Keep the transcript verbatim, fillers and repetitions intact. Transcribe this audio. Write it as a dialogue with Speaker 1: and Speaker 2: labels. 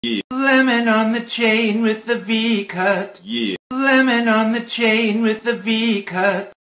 Speaker 1: Yeah.
Speaker 2: Lemon on the chain with the V cut.
Speaker 1: Yeah.
Speaker 2: Lemon on the chain with the V cut.